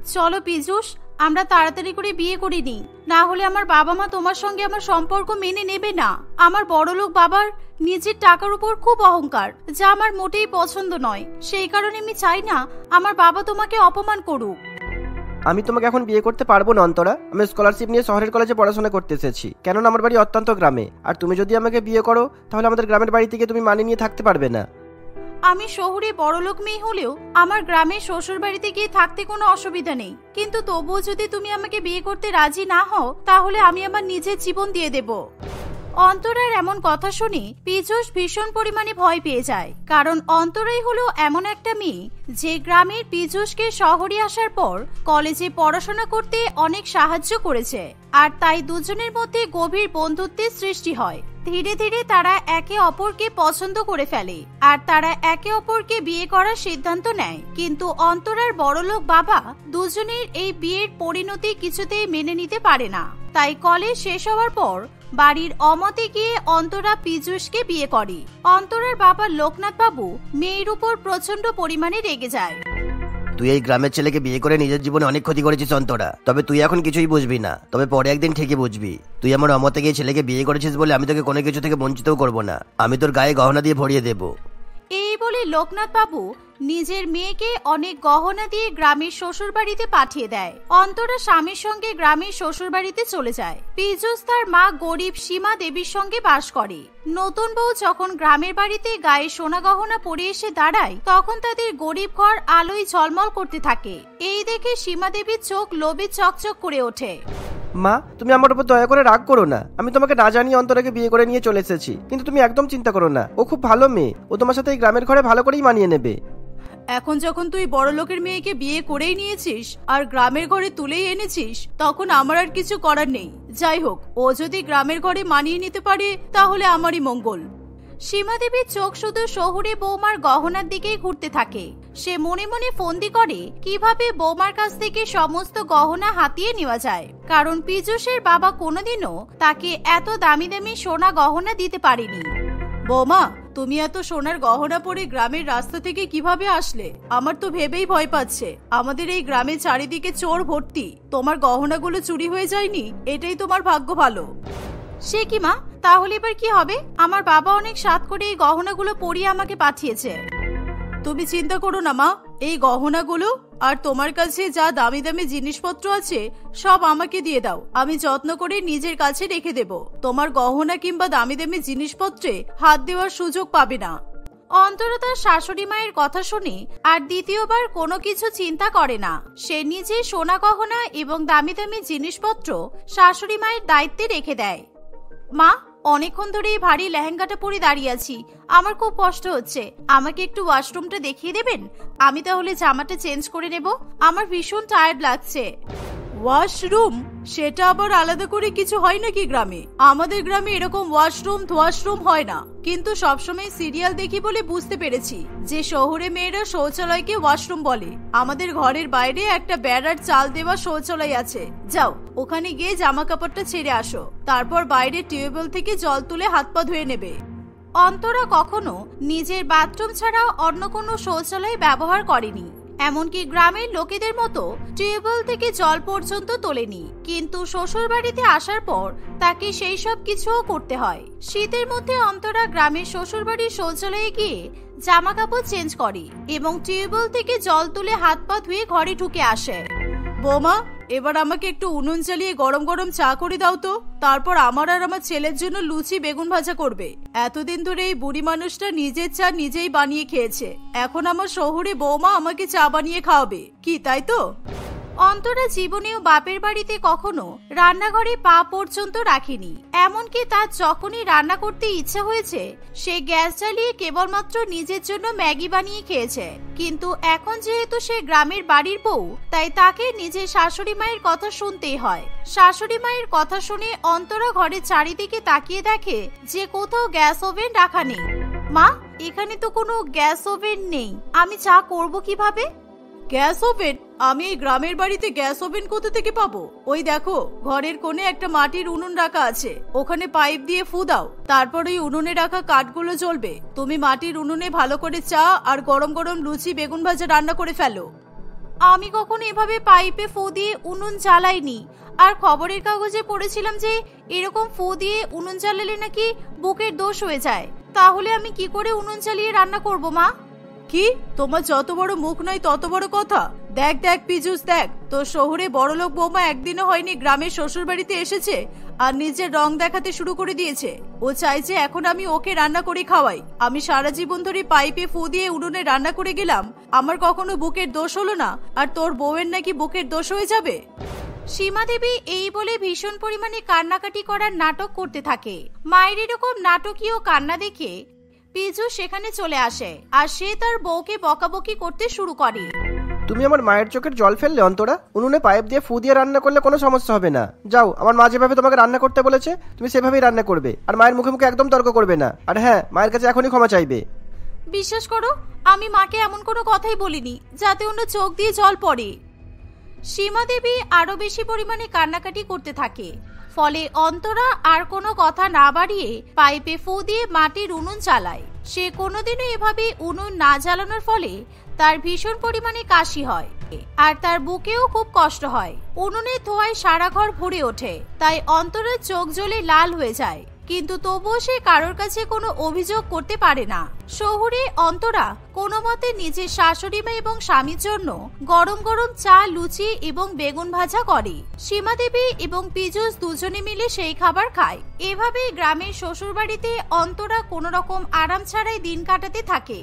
চলো পীযূষ, আমরা তাড়াতাড়ি করে বিয়ে করে নিই, না হলে আমার বাবা মা তোমার সঙ্গে আমার সম্পর্ক মেনে নেবে না। আমার বড়লোক বাবার নিজের টাকার উপর খুব অহংকার, যা আমার মোটেই পছন্দ নয়। সেই কারণে আমি চাই না আমার বাবা তোমাকে অপমান করুক। আমি তোমাকে এখন বিয়ে করতে পারবো না অন্তরা। আমি স্কলারশিপ নিয়ে শহরের কলেজে পড়াশোনা করতে এসেছি, কেননা আমার বাড়ি অত্যন্ত গ্রামে। আর তুমি যদি আমাকে বিয়ে করো তাহলে আমাদের গ্রামের বাড়ি থেকে তুমি মানিয়ে নিয়ে থাকতে পারবে না। আমি শহরে বড়লোক মেয়ে হলেও আমার গ্রামের শ্বশুর বাড়িতে গিয়ে থাকতে কোনো অসুবিধা নেই, কিন্তু তবুও যদি তুমি আমাকে বিয়ে করতে রাজি না হও তাহলে আমি আমার নিজের জীবন দিয়ে দেব। অন্তরার এমন কথা শুনে পীযূষ ভীষণ পরিমাণে ভয় পেয়ে যায়, কারণ অন্তরাই হলো এমন একটা মেয়ে যে গ্রামের পীযূষকে শহরে আসার পর কলেজে পড়াশোনা করতে অনেক সাহায্য করেছে। আর তাই দুজনের মধ্যে গভীর বন্ধুত্বের সৃষ্টি হয়। ধীরে ধীরে তারা একে অপরকে পছন্দ করে ফেলে আর তারা একে অপরকে বিয়ে করার সিদ্ধান্ত নেয়। কিন্তু অন্তরার বড়লোক বাবা দুজনের এই বিয়ের পরিণতি কিছুতেই মেনে নিতে পারে না। তাই কলেজ শেষ হওয়ার পর বাড়ির অমতে গিয়ে অন্তরা পীযূষকে বিয়ে করে। অন্তরার বাবা লোকনাথ বাবু মেয়ের উপর প্রচন্ড পরিমাণে রেগে যায়। তুই এই গ্রামের ছেলেকে বিয়ে করে নিজের জীবনে অনেক ক্ষতি করেছিস অন্তরা, তবে তুই এখন কিছুই বুঝবি না, তবে পরে একদিন ঠিকই বুঝবি। তুই আমার অমতে গিয়ে ছেলেকে বিয়ে করেছিস বলে আমি তোকে কোনো কিছু থেকে বঞ্চিতও করবো না, আমি তোর গায়ে গহনা দিয়ে ভরিয়ে দেবো। এই বলে লোকনাথ বাবু নিজের মেয়েকে অনেক গহনা দিয়ে গ্রামের শ্বশুর বাড়িতে পাঠিয়ে দেয়। অন্তরা স্বামীর সঙ্গে গ্রামের শ্বশুর বাড়িতে চলে যায়। পীযূষ তার মা গরিব সীমা দেবীর সঙ্গে বাস করে। নতুন বউ যখন গ্রামের বাড়িতে গায়ে সোনা গহনা পরে এসে দাঁড়ায় তখন তাদের গরিব ঘর আলোয় ঝলমল করতে থাকে। এই দেখে সীমা দেবীর চোখ লোভে চকচক করে ওঠে। মা, তুমি আমার উপর দয়া করে রাগ করো না। আমি তোমাকে না জানিয়ে অন্তরাকে বিয়ে করে নিয়ে চলে এসেছি, কিন্তু তুমি একদম চিন্তা করো না, ও খুব ভালো মেয়ে, ও তোমার সাথে এই গ্রামের ঘরে ভালো করেই মানিয়ে নেবে। এখন যখন তুই বড় লোকের মেয়েকে বিয়ে করেই নিয়েছিস আর গ্রামের ঘরে তুলেই এনেছিস, তখন আমার আর কিছু করার নেই। যাই হোক, ও যদি গ্রামের ঘরে মানিয়ে নিতে পারে তাহলে আমারই মঙ্গল। সীমা দেবীর চোখ শুধু শহুরে বৌমার গহনার দিকেই ঘুরতে থাকে। সে মনে মনে ফন্দি করে কিভাবে বৌমার কাছ থেকে সমস্ত গহনা হাতিয়ে নেওয়া যায়, কারণ পীযূষের বাবা কোনোদিনও তাকে এত দামি দামি সোনা গহনা দিতে পারেনি। বৌমা, তুমি এত সোনার গহনা পরে গ্রামের রাস্তা থেকে কিভাবে আসলে? আমার তো ভেবেই ভয় পাচ্ছে। আমাদের এই গ্রামের চারিদিকে চোর ভর্তি, তোমার গহনাগুলো চুরি হয়ে যায়নি? এটাই তোমার ভাগ্য ভালো। সে কি মা, তাহলে এবার কি হবে? আমার বাবা অনেক সাধ করে এই গহনাগুলো পরিয়ে আমাকে পাঠিয়েছে। তুমি চিন্তা করো না মা, এই গহনাগুলো আর তোমার কাছে যা দামি দামি জিনিসপত্র আছে সব আমাকে দিয়ে দাও, আমি যত্ন করে নিজের কাছে রেখে দেব। তোমার গহনা কিংবা দামি দামি জিনিসপত্রে হাত দেওয়ার সুযোগ পাবে না। অন্তরা তার শাশুড়ি মায়ের কথা শুনে আর দ্বিতীয়বার কোনো কিছু চিন্তা করে না। সে নিজে সোনা গহনা এবং দামি দামি জিনিসপত্র শাশুড়ি মায়ের দায়িত্বে রেখে দেয়। মা, অনেকক্ষণ ধরে এই ভারী লেহেঙ্গাটা পরে দাঁড়িয়ে আছি, আমার খুব কষ্ট হচ্ছে। আমাকে একটু ওয়াশরুমটা দেখিয়ে দেবেন? আমি তাহলে জামাটা চেঞ্জ করে নেব, আমার ভীষণ টায়ার্ড লাগছে। ওয়াশরুম? সেটা আবার আলাদা করে কিছু হয় নাকি গ্রামে? আমাদের গ্রামে এরকম ওয়াশরুম হয় না, কিন্তু সবসময় সিরিয়াল দেখি বলে বুঝতে পেরেছি যে শহরে মেয়েরা শৌচালয়কে ওয়াশরুম বলে। আমাদের ঘরের বাইরে একটা বেড়ার চাল দেওয়া শৌচালয় আছে, যাও ওখানে গিয়ে জামা কাপড়টা ছেড়ে আসো, তারপর বাইরে টিউবওয়েল থেকে জল তুলে হাত পা ধুয়ে নেবে। অন্তরা কখনো নিজের বাথরুম ছাড়া অন্য কোনো শৌচালয় ব্যবহার করেনি, এমনকি গ্রামের লোকেদের মতো টিউবওয়েল থেকে জল পর্যন্ত তোলেনি। কিন্তু শ্বশুর বাড়িতে আসার পর তাকে সেই সব কিছুও করতে হয়। শীতের মধ্যে অন্তরা গ্রামের শ্বশুর বাড়ির শৌচালয়ে গিয়ে জামা কাপড় চেঞ্জ করে এবং টিউবওয়েল থেকে জল তুলে হাত পা ধুয়ে ঘরে ঢুকে আসে। বৌমা, এবার আমাকে একটু উনুন জ্বালিয়ে গরম গরম চা করে দাও তো, তারপর আমার আর আমার ছেলের জন্য লুচি বেগুন ভাজা করবে। এতদিন ধরে এই বুড়ি মানুষটা নিজের চা নিজেই বানিয়ে খেয়েছে, এখন আমার শহুরে বৌমা আমাকে চা বানিয়ে খাওয়াবে কি, তাই তো? অন্তরা জীবনেও বাপের বাড়িতে কখনো রান্নাঘরে পা পর্যন্ত রাখেনি। এমনকি তার যখনই রান্না করতে ইচ্ছা হয়েছে সে গ্যাস জ্বালিয়ে কেবলমাত্র নিজের জন্য ম্যাগি বানিয়ে খেয়েছে। কিন্তু এখন যেহেতু সে গ্রামের বাড়ির বউ, তাই তাকে নিজের শাশুড়ি মায়ের কথা শুনতেই হয়। শাশুড়ি মায়ের কথা শুনে অন্তরা ঘরের চারিদিকে তাকিয়ে দেখে যে কোথাও গ্যাস ওভেন রাখা নেই। মা, এখানে তো কোনো গ্যাস ওভেন নেই, আমি চা করব কিভাবে? Gas oven? আমি এই গ্রামের বাড়িতে গ্যাস ওভেন কোথা থেকে পাবো? ওই দেখো, ঘরের কোণে একটা মাটির উনুন রাখা আছে, ওখানে পাইপ দিয়ে ফু দাও, তারপর ওই উনুনে রাখা কাঠগুলো জ্বলবে। তুমি মাটির উনুনে ভালো করে চা আর গরম গরম লুচি বেগুন ভাজা রান্না করে ফেলো। আমি কখনো এভাবে পাইপে ফু দিয়ে উনুন জ্বালাইনি। আর খবরের কাগজে পড়েছিলাম যে এরকম ফু দিয়ে উনুন জ্বালালে নাকি বুকের দোষ হয়ে যায়। তাহলে আমি কি করে উনুন জ্বালিয়ে রান্না করব মা? কি, তোমার যত বড় মুখ নয় তত বড় কথা। দেখ দেখ পিজুস, দেখ তোর শহরে বড়লোক বৌমা একদিনও হয়নি গ্রামের শ্বশুর বাড়িতে এসেছে আর নিজের রং দেখাতে শুরু করে দিয়েছে। ও চাইছে এখন আমি ওকে রান্না করে খাওয়াই। আমি সারা জীবন ধরে পাইপে ফু দিয়ে উনুনে রান্না করে গেলাম, আমার কখনো বুকের দোষ হলো না, আর তোর বউয়ের নাকি বুকের দোষ হয়ে যাবে? সীমা দেবী এই বলে ভীষণ পরিমাণে কান্নাকাটি করার নাটক করতে থাকে। মায়ের এরকম নাটকীয় কান্না দেখে পিজু সেখানে চলে আসে আর সে তার বউকে বকাবকি করতে শুরু করে। তুমি আমার মায়ের চোখের জল ফেললে অন্তরা। উনুনে পাইপ দিয়ে ফু দিয়ে রান্না করলে কোনো সমস্যা হবে না। যাও, আমার মা যেভাবে তোমাকে রান্না করতে বলেছে তুমি সেভাবেই রান্না করবে, আর মায়ের মুখে মুখে একদম তর্ক করবে না। আর হ্যাঁ, মায়ের কাছে এখনই ক্ষমা চাইবে। বিশ্বাস করো, আমি মাকে এমন কোনো কথাই বলিনি যাতে অন্য চোখ দিয়ে জল পড়ে। সীমা দেবী আরো বেশি পরিমাণে কান্নাকাটি করতে থাকে। ফলে অন্তরা আর কোনো কথা না বাড়িয়ে পাইপে ফু দিয়ে মাটির উনুন চালায়। সে কোনোদিনও এভাবে উনুন না জ্বালানোর ফলে তার ভীষণ পরিমাণে কাশি হয় আর তার বুকেও খুব কষ্ট হয়। উনুনের ধোঁয়ায় সারা ঘর ভরে ওঠে, তাই অন্তরার চোখ জ্বলে লাল হয়ে যায়। কিন্তু তবুও সে কারোর কাছে কোনো অভিযোগ করতে পারে না। শহুরে অন্তরা কোনো মতে নিজের শাশুড়ি মা এবং স্বামীর জন্য গরম গরম চা, লুচি এবং বেগুন ভাজা করে। সীমা দেবী এবং পিজুস দুজনে মিলে সেই খাবার খায়। এভাবে গ্রামের শ্বশুর বাড়িতে অন্তরা কোনো রকম আরাম ছাড়াই দিন কাটাতে থাকে।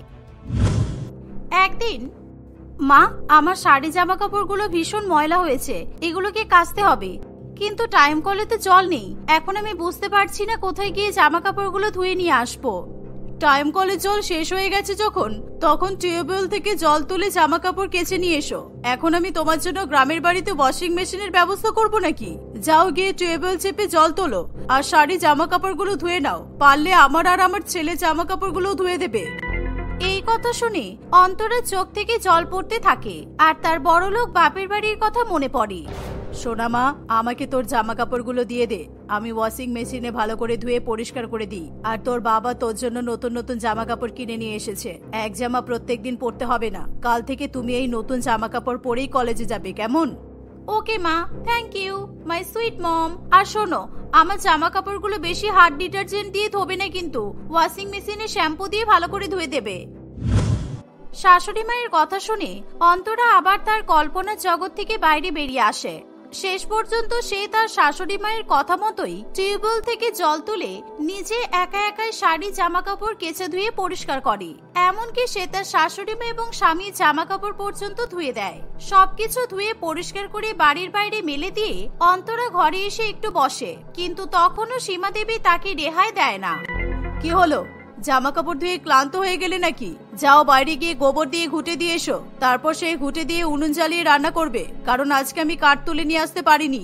একদিন, মা, আমার শাড়ি জামা কাপড়গুলো ভীষণ ময়লা হয়েছে, এগুলোকে কাচতে হবে। কিন্তু টাইম কলে তো জল নেই। এখন আমি বুঝতে পারছি না কোথায় গিয়ে জামা কাপড়গুলো ধুয়ে নিয়ে আসবো। টাইম কলে জল শেষ হয়ে গেছে যখন, তখন টিউবওয়েল থেকে জল তুলে জামা কাপড় কেচে নিয়ে এসো। এখন আমি তোমার জন্য গ্রামের বাড়িতে ওয়াশিং মেশিনের ব্যবস্থা করব নাকি? যাও, গিয়ে টিউবওয়েল চেপে জল তোলো আর শাড়ি জামা কাপড়গুলো ধুয়ে নাও। পারলে আমার আর আমার ছেলে জামা কাপড়গুলো ধুয়ে দেবে। এই কথা শুনে অন্তরের চোখ থেকে জল পড়তে থাকে আর তার বড়লোক বাপের বাড়ির কথা মনে পড়ে। সোনা মা, আমাকে তোর জামা কাপড়গুলো দিয়ে দে, আমি ওয়াশিং মেশিনে ভালো করে ধুয়ে পরিষ্কার করে দিই। আর তোর বাবা তোর জন্য নতুন নতুন জামা কাপড় কিনে নিয়ে এসেছে। এক জামা প্রত্যেকদিন পরতে হবে না। কাল থেকে তুমি এই নতুন জামা কাপড় পরেই কলেজে যাবে, কেমন? ওকে মা, thank you my sweet mom. আর শোনো, আমার জামা কাপড়গুলো বেশি হার্ড ডিটারজেন্ট দিয়ে ধোবে না, কিন্তু ওয়াশিং মেশিনে শ্যাম্পু দিয়ে ভালো করে ধুয়ে দেবে। শাশুড়ি মায়ের কথা শুনে অন্তরা আবার তার কল্পনার জগৎ থেকে বাইরে বেরিয়ে আসে। শেষ পর্যন্ত সে তার শাশুড়ি মায়ের কথা মতোই টিউবওয়েল থেকে জল তুলে নিজে একা একাই শাড়ি জামা কাপড় কেচে ধুয়ে পরিষ্কার করে। এমনকি সে তার শাশুড়ি মা এবং স্বামীর জামা কাপড় পর্যন্ত ধুয়ে দেয়। সবকিছু ধুয়ে পরিষ্কার করে বাড়ির বাইরে মেলে দিয়ে অন্তরা ঘরে এসে একটু বসে, কিন্তু তখনও সীমা দেবী তাকে রেহাই দেয় না। কি হলো, জামা কাপড় ধুয়ে ক্লান্ত হয়ে গেলে নাকি? যাও, বাইরে গিয়ে গোবর দিয়ে ঘুটে দিয়ে এসো। তারপর সেই ঘুটে দিয়ে উনুন জ্বালিয়ে রান্না করবে, কারণ আজকে আমি কাঠ তুলে নিয়ে আসতে পারিনি।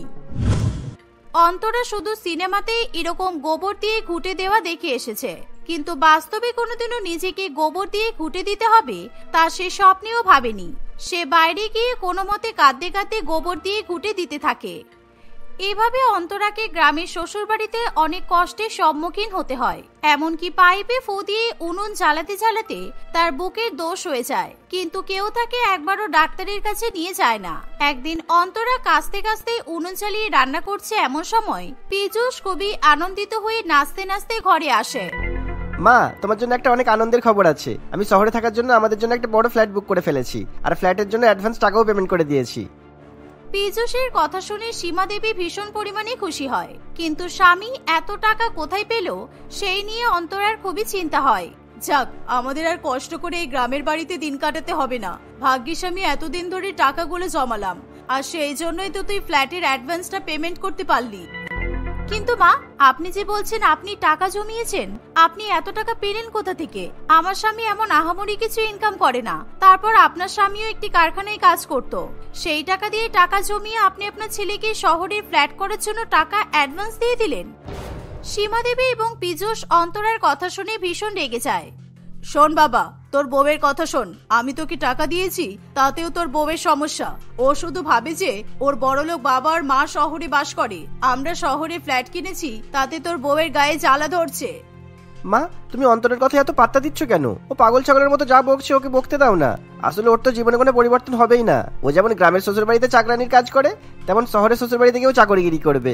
অন্তরা শুধু সিনেমাতেই এরকম গোবর দিয়ে ঘুটে দেওয়া দেখে এসেছে, কিন্তু বাস্তবে কোনোদিনও নিজেকে গোবর দিয়ে ঘুটে দিতে হবে তা সে স্বপ্নেও ভাবেনি। সে বাইরে গিয়ে কোনো মতে কাঁদতে কাঁদতে গোবর দিয়ে ঘুটে দিতে থাকে। এভাবে অন্তরাকে গ্রামের শ্বশুর বাড়িতে অনেক কষ্টের সম্মুখীন হতে হয়। এমনকি পাইপে ফু দিয়ে উনুন জ্বালাতে জ্বালাতে তার বুকের দোষ হয়ে যায়, কিন্তু কেউ তাকে একবারও ডাক্তারের কাছে নিয়ে যায় না। একদিন অন্তরা কাঁচতে কাঁচতে উনুন জ্বালিয়ে রান্না করছে, এমন সময় পিজুস খুবই আনন্দিত হয়ে নাচতে নাচতে ঘরে আসে। মা, তোমার জন্য একটা অনেক আনন্দের খবর আছে। আমি শহরে থাকার জন্য আমাদের জন্য একটা বড় ফ্ল্যাট বুক করে ফেলেছি, আর ফ্ল্যাটের জন্য অ্যাডভান্স টাকাও পেমেন্ট করে দিয়েছি। পিজুসের কথা শুনে সীমা দেবী ভীষণ পরিমাণে খুশি হয়, কিন্তু স্বামী এত টাকা কোথায় পেল সেই নিয়ে অন্তরার খুবই চিন্তা হয়। যাক, আমাদের আর কষ্ট করে এই গ্রামের বাড়িতে দিন কাটাতে হবে না। ভাগ্যিস আমি এতদিন ধরে টাকাগুলো জমালাম, আর সেই জন্যই তো তুই ফ্ল্যাটের অ্যাডভান্সটা পেমেন্ট করতে পারলি। কিন্তু মা, আপনি যে বলছেন আপনি টাকা জমিয়েছেন, আপনি এত টাকা পেলেন কোথা থেকে? আমার স্বামী এমন আহামরি কিছু ইনকাম করে না। তারপর আপনার স্বামীও একটি কারখানায় কাজ করত, সেই টাকা দিয়ে টাকা জমিয়ে আপনি আপনার ছেলেকে শহরের ফ্ল্যাট করার জন্য টাকা অ্যাডভান্স দিয়ে দিলেন। সীমা দেবী এবং পিজুস অন্তরার কথা শুনে ভীষণ রেগে যায়। শোন বাবা, তোর বউয়ের কথা শোন। আমি তোকে টাকা দিয়েছি, তাতেও তোর বউয়ের সমস্যা। ও শুধু ভাবে যে ওর বড়লোক বাবা আর মা শহরে বাস করে, আমরা শহরে ফ্ল্যাট কিনেছি, তাতে তোর বউয়ের গায়ে জ্বালা ধরছে। মা, তুমি অন্তরের কথা এত পাত্তা দিচ্ছ কেন? ও পাগল ছাগলের মতো যা বকছে ওকে বকতে দাও না। আসলে ওর তো জীবনে কোনো পরিবর্তন হবেই না। ও যেমন গ্রামের শ্বশুর বাড়িতে চাকরানির কাজ করে, তেমন শহরের শ্বশুর বাড়িতে গিয়েও চাকরিগিরি করবে।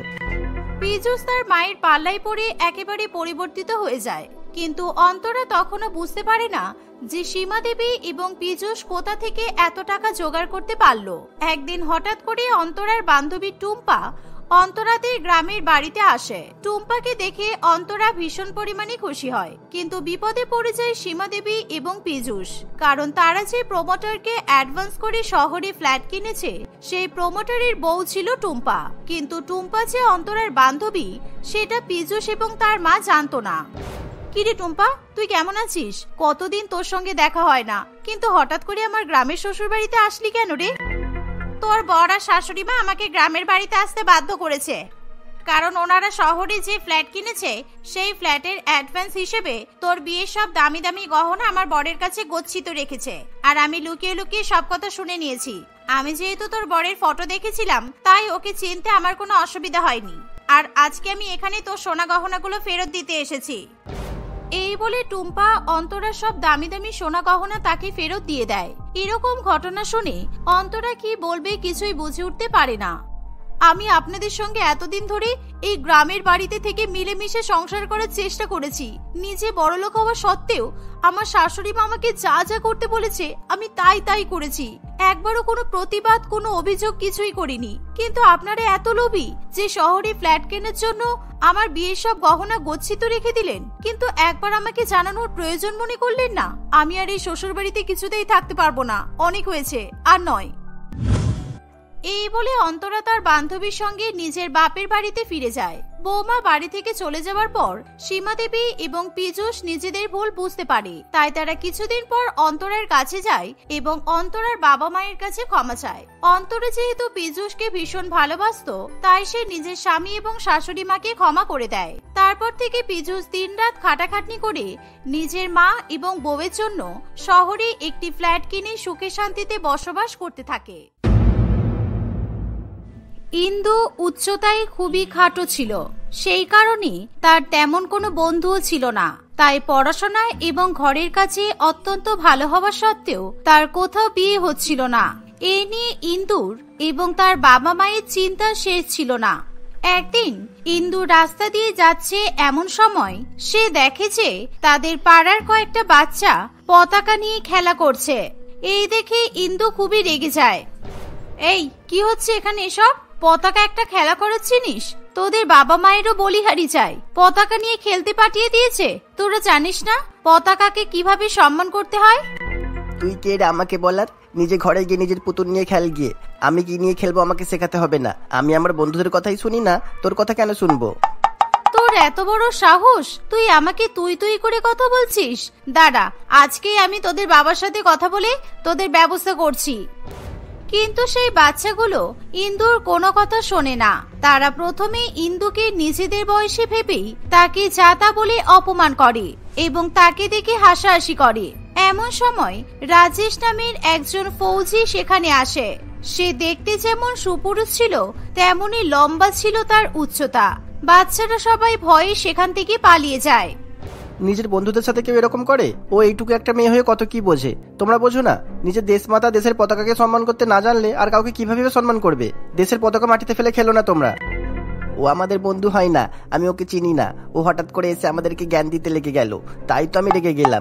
পীযূষ তার মায়ের পাল্লায় পড়ে একেবারে পরিবর্তিত হয়ে যায়, কিন্তু অন্তরা তখনও বুঝতে পারে না যে সীমা দেবী এবং পীযূষ কোথা থেকে এত টাকা জোগাড় করতে পারলো। একদিন হঠাৎ করে অন্তরার বান্ধবী টুম্পা অন্তরাদের গ্রামের বাড়িতে আসে। টুম্পাকে দেখে অন্তরা ভীষণ পরিমাণে খুশি হয়, কিন্তু বিপদে পড়ে যায় সীমা দেবী এবং পীযূষ, কারণ তারা যে প্রমোটারকে অ্যাডভান্স করে শহরে ফ্ল্যাট কিনেছে সেই প্রমোটারের বউ ছিল টুম্পা। কিন্তু টুম্পা যে অন্তরার বান্ধবী সেটা পীযূষ এবং তার মা জানতো না। কিরে টুম্পা, তুই কেমন আছিস? কতদিন তোর সঙ্গে দেখা হয় না, কিন্তু হঠাৎ করে আমার গ্রামের শ্বশুর বাড়িতে আসলি কেন রে? তোর বড় আর শাশুড়ি মা আমাকে গ্রামের বাড়িতে আসতে বাধ্য করেছে, কারণ ওনারা শহরে যে ফ্ল্যাট কিনেছে সেই ফ্ল্যাটের অ্যাডভান্স হিসেবে তোর বিয়ের সব দামি দামি গহনা আমার বরের কাছে গচ্ছিত রেখেছে। আর আমি লুকিয়ে লুকিয়ে সব কথা শুনে নিয়েছি। আমি যেহেতু তোর বরের ফটো দেখেছিলাম তাই ওকে চিনতে আমার কোনো অসুবিধা হয়নি। আর আজকে আমি এখানে তোর সোনা গহনাগুলো ফেরত দিতে এসেছি। এই বলে টুম্পা অন্তরার সব দামি দামি সোনা গহনা তাকে ফেরত দিয়ে দেয়। এরকম ঘটনা শুনে অন্তরা কি বলবে কিছুই বুঝে উঠতে পারে না। আমি আপনাদের সঙ্গে এতদিন ধরে এই গ্রামের বাড়িতে থেকে মিলেমিশে সংসার করার চেষ্টা করেছি। নিজে বড়লোক হওয়া সত্ত্বেও আমার শাশুড়ি মা আমাকে যা যা করতে বলেছে আমি তাই তাই করেছি। একবারও কোনো প্রতিবাদ, কোনো অভিযোগ কিছুই করিনি। কিন্তু আপনারা এত লোভী যে শহরে ফ্ল্যাট কেনার জন্য আমার বিয়ের সব গহনা গচ্ছিত রেখে দিলেন, কিন্তু একবার আমাকে জানানোর প্রয়োজন মনে করলেন না। আমি আর এই শ্বশুর বাড়িতে কিছুতেই থাকতে পারবো না, অনেক হয়েছে, আর নয়। এই বলে অন্তরা তার বান্ধবীর সঙ্গে নিজের বাপের বাড়িতে ফিরে যায়। বৌমা বাড়ি থেকে চলে যাওয়ার পর সীমা দেবী এবং পীযূষ নিজেদের ভুল বুঝতে পারে, তাই তারা কিছুদিন পর অন্তরার কাছে যায় এবং অন্তরার বাবা মায়ের কাছে ক্ষমা চায়। অন্তরা যেহেতু পীযূষকে ভীষণ ভালোবাসতো তাই সে নিজের স্বামী এবং শাশুড়ি মাকে ক্ষমা করে দেয়। তারপর থেকে পীযূষ দিনরাত খাটাখাটনি করে নিজের মা এবং বউয়ের জন্য শহরে একটি ফ্ল্যাট কিনে সুখে শান্তিতে বসবাস করতে থাকে। ইন্দু উচ্চতায় খুবই খাটো ছিল, সেই কারণে তার তেমন কোনো বন্ধুও ছিল না। তাই পড়াশোনায় এবং ঘরের কাছে অত্যন্ত ভালো হওয়া সত্ত্বেও তার কোথাও বিয়ে হচ্ছিল না। এ নিয়ে ইন্দুর এবং তার বাবা মায়ের চিন্তা শেষ ছিল না। একদিন ইন্দু রাস্তা দিয়ে যাচ্ছে, এমন সময় সে দেখে যে তাদের পাড়ার কয়েকটা বাচ্চা পতাকা নিয়ে খেলা করছে। এই দেখে ইন্দু খুবই রেগে যায়। এই কি হচ্ছে এখানে? এসব পতাকা একটা খেলা করার জিনিস? তোদের বাবা মায়েরও বলিহারি চাই, পতাকা নিয়ে খেলতে পাঠিয়ে দিয়েছে। তোরা জানিস না পতাকাকে কিভাবে সম্মান করতে হয়? তুই কে রে আমাকে বলার? নিজে ঘরে গিয়ে নিজের পুতুল নিয়ে খেল গিয়ে। আমি কি নিয়ে খেলবো আমাকে শেখাতে হবে না। আমি আমার বন্ধুদের কথাই শুনি না, তোর কথা কেন শুনবো? তোর এত বড় সাহস, তুই আমাকে তুই তুই করে কথা বলছিস? দাঁড়া, আজকেই আমি তোদের বাবার সাথে কথা বলে তোদের ব্যবস্থা করছি। কিন্তু সেই বাচ্চাগুলো ইন্দুর কোনো কথা শোনে না। তারা প্রথমে ইন্দুকে নিজেদের বয়সে ভেবেই তাকে যা তা বলে অপমান করে এবং তাকে দেখে হাসাহাসি করে। এমন সময় রাজেশ নামের একজন ফৌজি সেখানে আসে। সে দেখতে যেমন সুপুরুষ ছিল তেমনি লম্বা ছিল তার উচ্চতা। বাচ্চারা সবাই ভয়ে সেখান থেকে পালিয়ে যায়। নিজের বন্ধুদের সাথে কেউ এরকম করে? ও এইটুকু একটা মেয়ে হয়ে কত কি বোঝে, তোমরা বোঝো না? নিজের দেশ মাতা দেশের পতাকাকে সম্মান করতে না জানলে আর কাউকে কিভাবে সম্মান করবে? দেশের পতাকা মাটিতে ফেলে খেলো না তোমরা। ও আমাদের বন্ধু হয় না, আমি ওকে চিনি না। ও হঠাৎ করে এসে আমাদেরকে জ্ঞান দিতে লেগে গেল, তাই তো আমি রেগে গেলাম।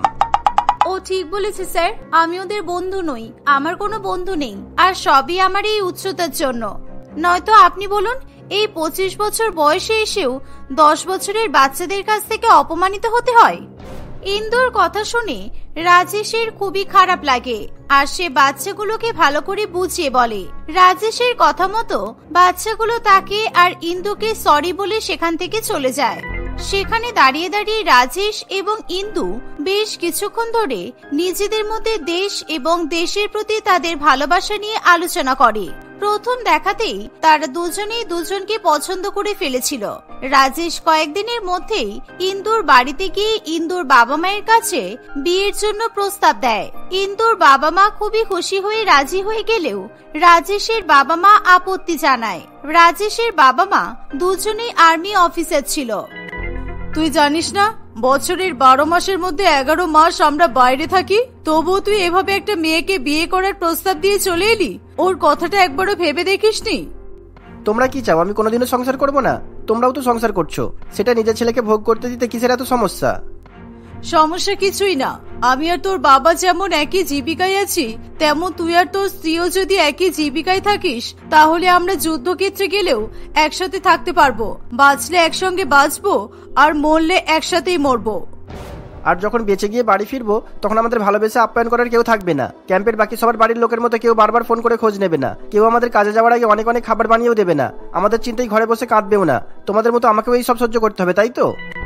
ও ঠিক বলেছে স্যার, আমি ওদের বন্ধু নই, আমার কোনো বন্ধু নেই। আর সবই আমার এই উচ্চতার জন্য। নয়তো আপনি বলুন, এই 25 বছর বয়সে এসেও 10 বছরের বাচ্চাদের কাছ থেকে অপমানিত হতে হয়। ইন্দুর কথা শুনে রাজেশের খুবই খারাপ লাগে আর সে বাচ্চাগুলোকে ভালো করে বুঝিয়ে বলে। রাজেশের কথা মতো বাচ্চাগুলো তাকে আর ইন্দুকে সরি বলে সেখান থেকে চলে যায়। সেখানে দাঁড়িয়ে দাঁড়িয়ে রাজেশ এবং ইন্দু বেশ কিছুক্ষণ ধরে নিজেদের মধ্যে দেশ এবং দেশের প্রতি তাদের ভালোবাসা নিয়ে আলোচনা করে। প্রথম দেখাতেই তারা দুজনেই দুজনকে পছন্দ করে ফেলেছিল। রাজেশ কয়েকদিনের মধ্যেই ইন্দুর বাড়িতে গিয়ে ইন্দুর বাবা মায়ের কাছে বিয়ের জন্য প্রস্তাব দেয়। ইন্দুর বাবা মা খুবই খুশি হয়ে রাজি হয়ে গেলেও রাজেশের বাবা মা আপত্তি জানায়। রাজেশের বাবা মা দুজনেই আর্মি অফিসার ছিল। তুই জানিস না বছরের 12 মাসের মধ্যে 11 মাস আমরা বাইরে থাকি, তবুও তুই এভাবে একটা মেয়েকে বিয়ে করার প্রস্তাব দিয়ে চলে এলি। ওর কথাটা একবারও ভেবে দেখিসনি? তোমরা কি চাও আমি কোনোদিনও সংসার করব না? তোমরাও তো সংসার করছো, সেটা নিজের ছেলেকে ভোগ করতে দিতে কিসের এত সমস্যা? সমস্যা কিছুই না। আমি আর তোর বাবা যেমন একই জীবিকায় আছি, তেমন তুই আর তোর স্ত্রীও যদি একই জীবিকায় থাকিস, তাহলে আমরা যুদ্ধক্ষেত্রে গেলেও একসাথে থাকতে পারবো। বাঁচলে একসঙ্গে বাঁচবো, আর মরলে একসাথেই মরবো। আর যখন বেঁচে গিয়ে বাড়ি ফিরবো, তখন আমাদের ভালোবেসে আপ্যায়ন করার কেউ থাকবে না। ক্যাম্পের বাকি সবার বাড়ির লোকের মতো কেউ বারবার ফোন করে খোঁজ নেবে না, কেউ আমাদের কাজে যাওয়ার আগে অনেক অনেক খাবার বানিয়েও দেবে না, আমাদের চিন্তায় ঘরে বসে কাঁদবেও না। তোমাদের মতো আমাকেও এই সব সহ্য করতে হবে, তাই তো?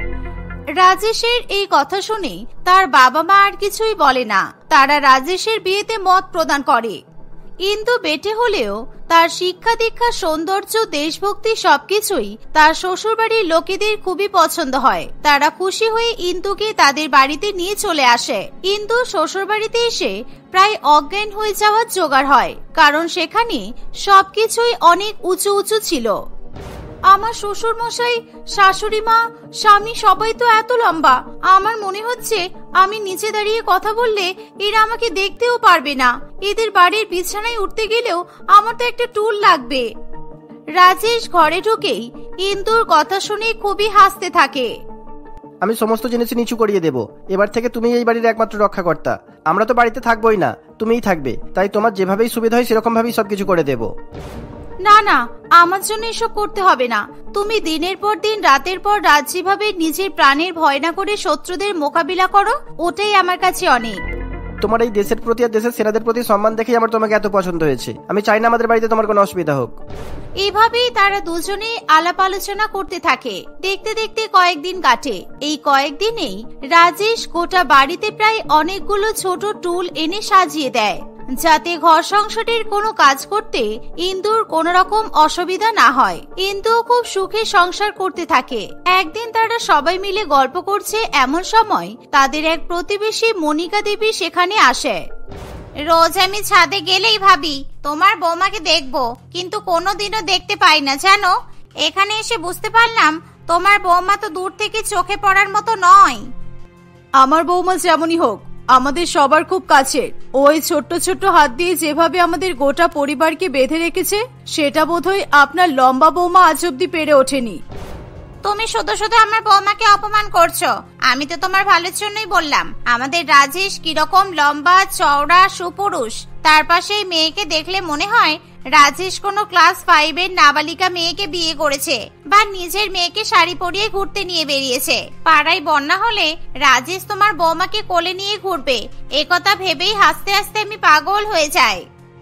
রাজেশের এই কথা শুনে তার বাবা মা আর কিছুই বলে না। তারা রাজেশের বিয়েতে মত প্রদান করে। ইন্দু বেটে হলেও তার শিক্ষা দীক্ষা, সৌন্দর্য, দেশভক্তি সবকিছুই তার শ্বশুরবাড়ির লোকেদের খুবই পছন্দ হয়। তারা খুশি হয়ে ইন্দুকে তাদের বাড়িতে নিয়ে চলে আসে। ইন্দু শ্বশুরবাড়িতে এসে প্রায় অজ্ঞান হয়ে যাওয়ার জোগাড় হয়, কারণ সেখানে সবকিছুই অনেক উঁচু উঁচু ছিল। আমার শ্বশুর মশাই, শাশুড়ি মা, স্বামী সবাই তো এত লম্বা, আমার মনে হচ্ছে আমি নিচে দাঁড়িয়ে কথা বললে এরা আমাকে দেখতেও পারবে না। এদের বাড়ির বিছানায় উঠতে গেলেও আমার তো একটা টুল লাগবে। রাজেশ ঘরে ঢুকেই ইন্দুর কথা শুনে খুবই হাসতে থাকে। আমি সমস্ত জিনিস নিচু করিয়ে দেব। এবার থেকে তুমি এই বাড়ির একমাত্র রক্ষাকর্তা। আমরা তো বাড়িতে থাকবোই না, তুমিই থাকবে। তাই তোমার যেভাবেই সুবিধা হয় সেরকম ভাবেই সবকিছু করে দেব। না না, আমার জন্য এসব করতে হবে না। তুমি দিনের পর দিন, রাতের পর রাত যেভাবে নিজের প্রাণের ভয় না করে শত্রুদের মোকাবিলা করো, ওটাই আমার কাছে অনেক। তোমার এই দেশের প্রতি আর দেশের সেনাদের প্রতি সম্মান দেখেই আমার তোমাকে এত পছন্দ হয়েছে। আমি চাই না আমাদের বাড়িতে তোমার কোনো অসুবিধা হোক। এইভাবেই তারা দুজনে আলাপ আলোচনা করতে থাকে। দেখতে দেখতে কয়েকদিন কাটে। এই কয়েকদিনেই রাজেশ গোটা বাড়িতে প্রায় অনেকগুলো ছোট টুল এনে সাজিয়ে দেয়, যাতে ঘর সংসারের কোনো কাজ করতে ইন্দুর কোন রকম অসুবিধা না হয়। ইন্দু খুব সুখে সংসার করতে থাকে। একদিন তারা সবাই মিলে গল্প করছে, এমন সময় তাদের এক প্রতিবেশী মনিকা দেবী সেখানে আসে। রোজ আমি ছাদে গেলেই ভাবি তোমার বৌমাকে দেখবো, কিন্তু কোনোদিনও দেখতে পাই না জানো। এখানে এসে বুঝতে পারলাম তোমার বৌমা তো দূর থেকে চোখে পড়ার মতো নয়। আমার বৌমা যেমনই হোক, আমাদের সবার খুব কাছের। ওই ছোট্ট ছোট্ট হাত দিয়ে যেভাবে আমাদের গোটা পরিবারকে বেঁধে রেখেছে, সেটা বোধহয় আপনার লম্বা বৌমা আজ অব্দি পেরে ওঠেনি। তুমি শুধু শুধু আমার বৌমাকে অপমান করছো। আমি তো তোমার ভালোর জন্যই বললাম। আমাদের রাজেশ কিরকম লম্বা, চওড়া, সুপুরুষ। তার পাশে এই মেয়েকে দেখলে মনে হয় রাজেশ কোনো ক্লাস 5 এর নাবালিকা মেয়েকে বিয়ে করেছে, বা নিজের মেয়েকে শাড়ি পরিয়ে ঘুরতে নিয়ে বেরিয়েছে। পাড়ায় বন্যা হলে রাজেশ তোমার বৌমাকে কোলে নিয়ে ঘুরবে, একথা ভেবেই হাসতে হাসতে আমি পাগল হয়ে যাই।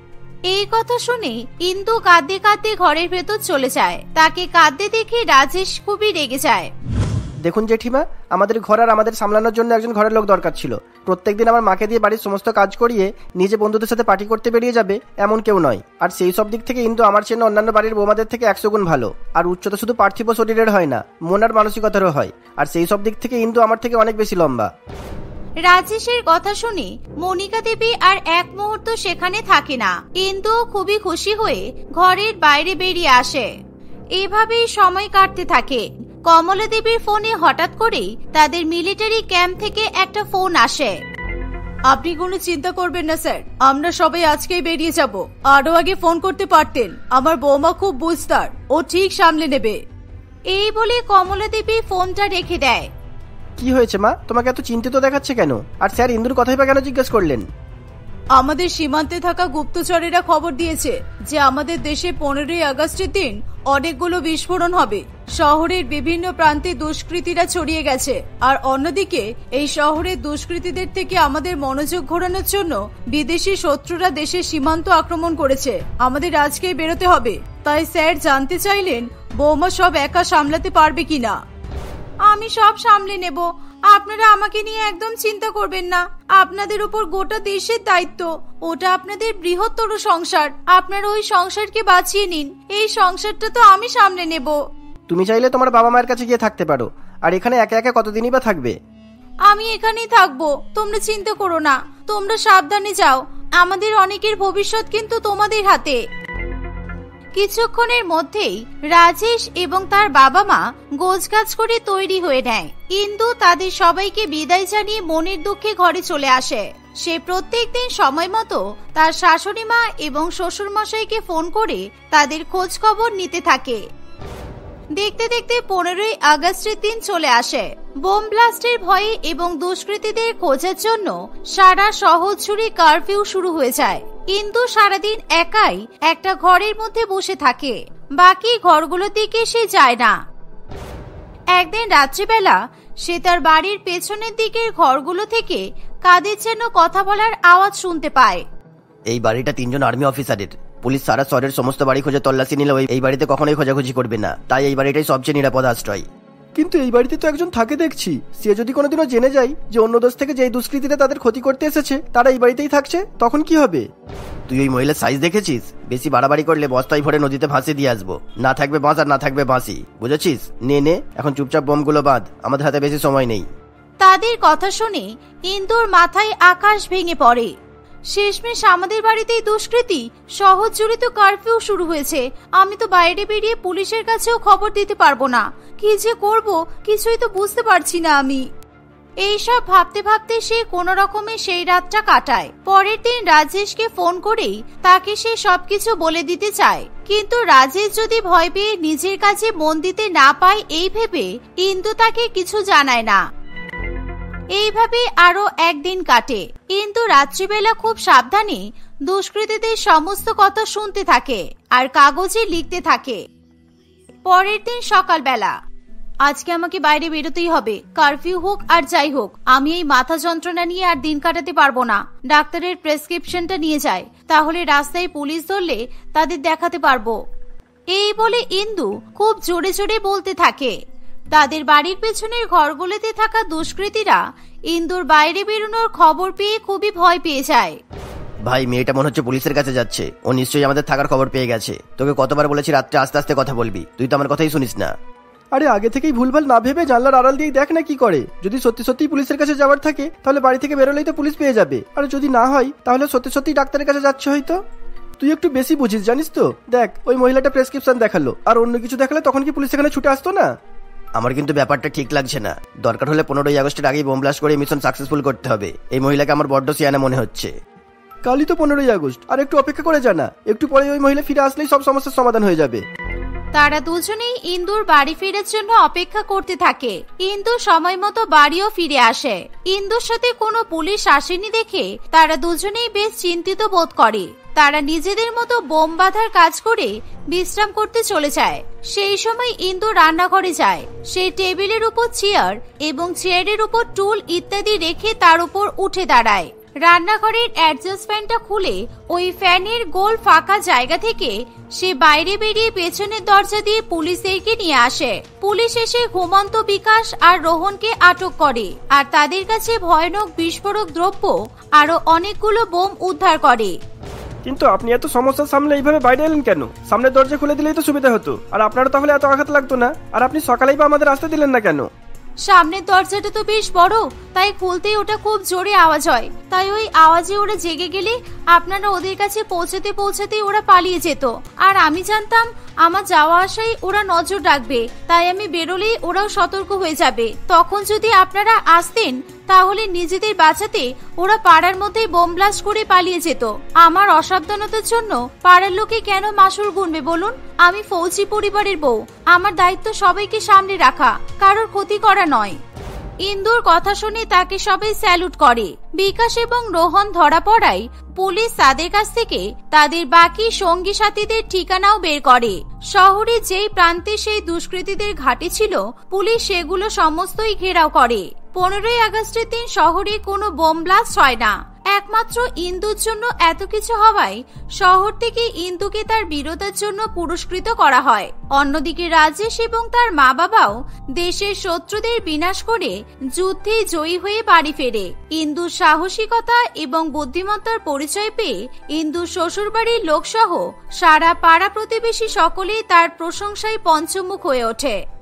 এই কথা শুনে ইন্দু কাঁদতে কাঁদতে ঘরের ভেতর চলে যায়। তাকে কাঁদতে দেখে রাজেশ খুবই রেগে যায়। দেখুন জেঠিমা, আমাদের ঘর আর আমাদের সামলানোর জন্য একজন ঘরের লোক দরকার ছিল। প্রত্যেকদিন আমার মাকে দিয়ে বাড়ির সমস্ত কাজ করিয়ে নিজে বন্ধুদের সাথে পার্টি করতে বেরিয়ে যাবে এমন কেউ নয়। আর সেই সব দিক থেকে ইন্দু আমার চেয়ে অন্যান্য বাড়ির বৌমাদের থেকে 100 গুণ ভালো। আর উচ্চতা শুধু পার্থিব শরীরের হয় না, মন আর মানসিকতারও হয়। আর সেই সব দিক থেকে ইন্দু আমার থেকে অনেক বেশি লম্বা। রাজেশের কথা শুনে মনিকা দেবী আর এক মুহূর্ত সেখানে থাকে না। ইন্দু খুবই খুশি হয়ে ঘরের বাইরে বেরিয়ে আসে। এভাবেই সময় কাটতে থাকে। কমলা দেবীর ফোনে হঠাৎ করেই তাদের মিলিটারি ক্যাম্প থেকে একটা ফোন আসে। আপনি কোনো চিন্তা করবেন না স্যার, আমরা সবাই আজকেই বেরিয়ে যাব। আরো আগে ফোন করতে পারতেন। আমার বৌমা খুব বুঝতার, ও ঠিক সামলে নেবে। এই বলে কমলা দেবী ফোনটা রেখে দেয়। কি হয়েছে মা, তোমাকে এত চিন্তিত দেখাচ্ছে কেন? আর স্যার ইন্দুর কথাই বা কেন জিজ্ঞেস করলেন? আমাদের সীমান্তে থাকা গুপ্তচরেরা খবর দিয়েছে যে আমাদের দেশে 15ই আগস্টের দিন অনেকগুলো বিস্ফোরণ হবে। শহরের বিভিন্ন প্রান্তে দুষ্কৃতীরা ছড়িয়ে গেছে। আর অন্যদিকে এই শহরের দুষ্কৃতীদের থেকে আমাদের মনোযোগ ঘোরানোর জন্য বিদেশি শত্রুরা দেশের সীমান্ত আক্রমণ করেছে। আমাদের আজকেই বেরোতে হবে। তাই স্যার জানতে চাইলেন বৌমা সব একা সামলাতে পারবে কিনা। আমি সব সামলে নেব, আপনারা আমাকে নিয়ে একদম চিন্তা করবেন না। আপনাদের উপর গোটা দেশের দায়িত্ব। ওটা আপনাদের বৃহত্তর সংসার। আপনারা ওই সংসারকে বাঁচিয়ে নিন। এই সংসারটা তো আমি সামলে নেব। তুমি চাইলে তোমার বাবা মায়ের কাছে গিয়ে থাকতে পারো। আর এখানে একা একা কতদিনই বা থাকবে? আমি এখানেই থাকবো, তোমরা চিন্তা করো না। তোমরা সাবধানে যাও। আমাদের অনেকের ভবিষ্যৎ কিন্তু তোমাদের হাতে। কিছুক্ষণের মধ্যেই রাজেশ এবং তার বাবা মা গোছগাছ করে তৈরি হয়ে নেয়। ইন্দু তাদের সবাইকে বিদায় জানিয়ে মনের দুঃখে ঘরে চলে আসে। সে প্রত্যেকদিন সময় মতো তার শাশুড়ি মা এবং শ্বশুর মশাইকে ফোন করে তাদের খোঁজ খবর নিতে থাকে। দেখতে দেখতে 15ই আগস্টের দিন চলে আসে। বোম ব্লাস্টের ভয়ে এবং দুষ্কৃতীদের খোঁজার জন্য সারা শহর জুড়ে কারফিউ শুরু হয়ে যায়। কিন্তু সারাদিন একাই একটা ঘরের মধ্যে বসে থাকে, বাকি ঘরগুলোর দিকে সে যায় না। একদিন রাত্রিবেলা সে তার বাড়ির পেছনের দিকের ঘরগুলো থেকে কাদের যেন কথা বলার আওয়াজ শুনতে পায়। এই বাড়িটা 3 জন আর্মি অফিসারের। পুলিশ সারা শহরের সমস্ত বাড়ি খুঁজে তল্লাশি নিলেও এই বাড়িতে কখনোই খোঁজাখুঁজি করবে না, তাই এই বাড়িটাই সবচেয়ে নিরাপদ আশ্রয়। কিন্তু এই বাড়িতে তো একজন থাকে দেখছি। সে যদি কোনোদিনও জেনে যায় যে অন্য দেশ থেকে যেই দুষ্কৃতীরা তাদের ক্ষতি করতে এসেছে তারা এই বাড়িতেই থাকছে, তখন কি হবে? তুই ওই মহিলার সাইজ দেখেছিস? বেশি বাড়াবাড়ি করলে বস্তায় ভরে নদীতে ভাসিয়ে দিয়ে আসবো। না থাকবে বাঁশ আর না থাকবে বাঁশি, বুঝেছিস? নে এখন চুপচাপ বোমগুলো বাঁধ, আমাদের হাতে বেশি সময় নেই। তাদের কথা শুনে ইন্দুর মাথায় আকাশ ভেঙে পড়ে। শেষমেশ আমাদের বাড়িতেই দুষ্কৃতী, শহর জুড়ে তো কারফিউ শুরু হয়েছে। আমি তো বাইরে বেরিয়ে পুলিশের কাছেও খবর দিতে পারবো না। কি যে করব কিছুই তো বুঝতে পারছি না আমি। এইসব ভাবতে ভাবতে সে কোনো রকমে সেই রাতটা কাটায়। পরের দিন রাজেশকে ফোন করেই তাকে সে সবকিছু বলে দিতে চায়, কিন্তু রাজেশ যদি ভয় পেয়ে নিজের কাছে মন দিতে না পায় এই ভেবে ইন্দু তাকে কিছু জানায় না। এইভাবে আরো একদিন কাটে। কিন্তু রাত্রিবেলা খুব সাবধানে দুষ্কৃতীদের সমস্ত কথা শুনতে থাকে আর কাগজে লিখতে থাকে। পরের দিন সকালবেলা, আজকে আমাকে বাইরে বেরোতেই হবে, কারফিউ হোক আর যাই হোক। আমি এই মাথা যন্ত্রণা নিয়ে আর দিন কাটাতে পারবো না। ডাক্তারের প্রেসক্রিপশনটা নিয়ে যায়, তাহলে রাস্তায় পুলিশ ধরলে তাদের দেখাতে পারবো। এই বলে ইন্দু খুব জোরে জোরে বলতে থাকে। তাদের বাড়ির পেছনের ঘরগুলোতে থাকা দুষ্কৃতীরা ইন্দুর বাইরে বেরোনোর খবর পেয়ে খুবই ভয় পেয়ে যায়। ভাই, মেয়েটা মনে হচ্ছে পুলিশের কাছে যাচ্ছে। ও নিশ্চয়ই আমাদের থাকার খবর পেয়ে গেছে। তোকে কতবার বলেছি রাত্রে আস্তে আস্তে কথা বলবি, তুই তো আমার কথাই শুনিস না। আরে আগে থেকেই ভুলভাল না ভেবে জানলার আড়াল দিয়ে দেখ না কি করে। যদি সত্যি সত্যি পুলিশের কাছে যাওয়ার থাকে তাহলে বাড়ি থেকে বেরোলেই তো পুলিশ পেয়ে যাবে, আর যদি না হয় তাহলে সত্যি সত্যি ডাক্তারের কাছে যাচ্ছে হয়তো। তুই একটু বেশি বুঝিস জানিস তো। দেখ, ওই মহিলাটা প্রেসক্রিপশন দেখালো, আর অন্য কিছু দেখালে তখন কি পুলিশ এখানে ছুটে আসতো না? আমার কিন্তু ব্যাপারটা ঠিক লাগছে না। দরকার হলে 15ই আগস্টের আগেই বোম ব্লাস্ট করে মিশন সাকসেসফুল করতে হবে। এই মহিলাকে আমার বড্ড সিয়ানা মনে হচ্ছে। কালই তো 15ই আগস্ট, আর একটু অপেক্ষা করে জানা। একটু পরে ওই মহিলা ফিরে আসলেই সব সমস্যার সমাধান হয়ে যাবে। তারা দুজনেই ইন্দুর বাড়ি ফেরার জন্য অপেক্ষা করতে থাকে। ইন্দু সময় মতো বাড়িও ফিরে আসে। ইন্দুর সাথে কোনো পুলিশ আসেনি দেখে তারা দুজনেই বেশ চিন্তিত বোধ করে। তারা নিজেদের মতো বোম বাঁধার কাজ করে বিশ্রাম করতে চলে যায়। সেই সময় ইন্দু রান্নাঘরে যায়। সে টেবিলের উপর চেয়ার এবং চেয়ারের উপর টুল ইত্যাদি রেখে তার উপর উঠে দাঁড়ায়। রান্নাঘরের অ্যাডজাস্ট ফ্যানটা খুলে ওই ফ্যানের গোল ফাঁকা জায়গা থেকে সে বাইরে বেরিয়ে পেছনের দরজা দিয়ে পুলিশদেরকে নিয়ে আসে। পুলিশ এসে ঘুমন্ত বিকাশ আর রোহনকে আটক করে আর তাদের কাছে ভয়ানক বিস্ফোরক দ্রব্য আরো অনেকগুলো বোম উদ্ধার করে। কিন্তু আপনি এত সমস্যার সামনে এইভাবে বাইরে এলেন কেন? সামনের দরজা খুলে দিলেই তো সুবিধা হতো, আর আপনারও তাহলে এত আঘাত লাগতো না। আর আপনি সকালেই বা আমাদের আসতে দিলেন না কেন? সামনের দরজাটা তো বেশ বড়, তাই খুলতেই ওটা খুব জোরে আওয়াজ হয়। তাই ওই আওয়াজে ওরা জেগে গেলে আপনারা ওদের কাছে পৌঁছাতে পৌঁছাতেই ওরা পালিয়ে যেত। আর আমি জানতাম আমার যাওয়া আসায় ওরা নজর রাখবে, তাই আমি বেরোলেই ওরাও সতর্ক হয়ে যাবে। তখন যদি আপনারা আসতেন তাহলে নিজেদের বাঁচাতে ওরা পাড়ার মধ্যেই বোম ব্লাস্ট করে পালিয়ে যেত। আমার অসাবধানতার জন্য পাড়ার লোকে কেন মাসুল গুনবে বলুন? আমি ফৌজি পরিবারের বউ, আমার দায়িত্ব সবাইকে সামনে রাখা, কারোর ক্ষতি করা নয়। ইন্দুর কথা শুনে তাকে সবাই স্যালুট করে। বিকাশ এবং রোহন ধরা পড়ায় পুলিশ তাদের কাছ থেকে তাদের বাকি সঙ্গী সাথীদের ঠিকানাও বের করে। শহরে যেই প্রান্তে সেই দুষ্কৃতীদের ঘাঁটি ছিল পুলিশ সেগুলো সমস্তই ঘেরাও করে। 15ই আগস্টের দিন শহরে কোনো বোম ব্লাস্ট হয় না। একমাত্র ইন্দুর জন্য এত কিছু হওয়ায় শহর থেকে ইন্দুকে তার বীরতার জন্য পুরস্কৃত করা হয়। অন্যদিকে রাজেশ এবং তার মা বাবাও দেশের শত্রুদের বিনাশ করে যুদ্ধে জয়ী হয়ে বাড়ি ফেরে। ইন্দুর সাহসিকতা এবং বুদ্ধিমত্তার পরিচয় পেয়ে ইন্দুর শ্বশুরবাড়ির লোকসহ সারা পাড়া প্রতিবেশী সকলেই তার প্রশংসায় পঞ্চমুখ হয়ে ওঠে।